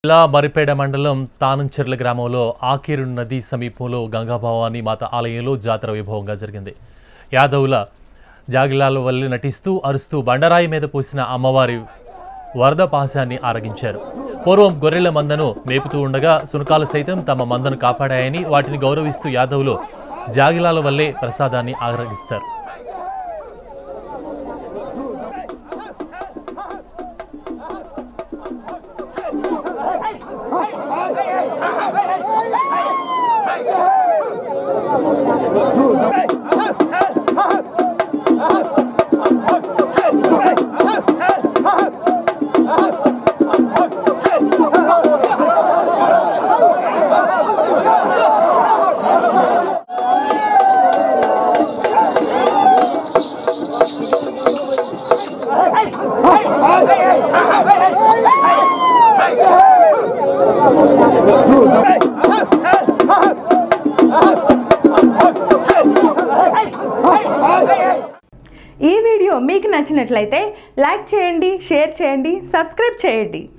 జిల్లా మరిపేడ మండలం తానంచెర్ల గ్రామంలో ఆకీరు నది సమీపంలో గంగాభవాని మాత ఆలయంలో జాతర వైభవంగా జరిగింది. యాదవుల జాగిలాల వల్ల నటిస్తూ అరుస్తూ బండరాయి మీద పోసిన అమ్మవారి వరద పాశాన్ని ఆరగించారు. పూర్వం గొర్రెల మందను మేపుతూ ఉండగా సునకాలు సైతం తమ మందను కాపాడాయని, వాటిని గౌరవిస్తూ యాదవులు జాగిలాల వల్లే ప్రసాదాన్ని ఆరగిస్తారు. ఈ వీడియో మీకు నచ్చినట్లయితే లైక్ చేయండి, షేర్ చేయండి, సబ్స్క్రైబ్ చేయండి.